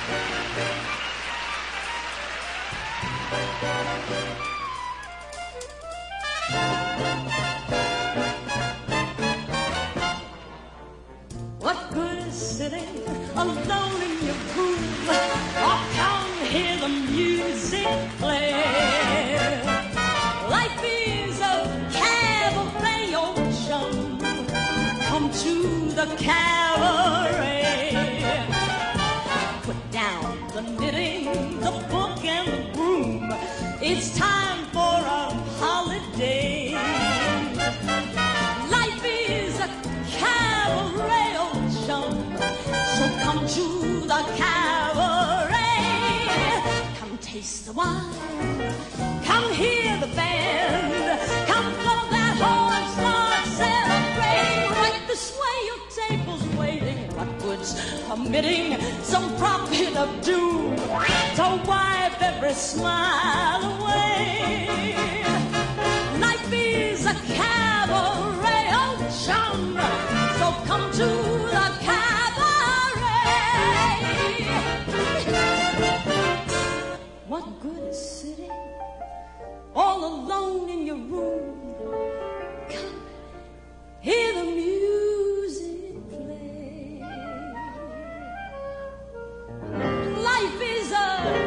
What good is sitting alone in your room? Oh, come hear the music play. Life is a cabaret, ocean. Come to the cabaret. Put down the knitting, the book and the broom. It's time for a holiday. Life is a cabaret, ocean. So come to the cabaret. Come taste the wine. Come hear the band. Come blow that horn, start celebrating. Right this way, your table's waiting. What good's permitting some prophet of doom to wipe every smile away? Life is a cabaret, ocean. So come to the cabaret. What good is sitting all alone in your room? Come, hear the music play. Life is a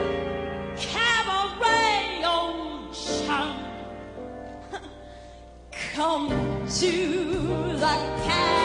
cabaret, ocean. Come to the cabaret.